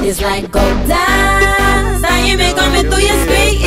It's like gold dust. How you been coming through your street?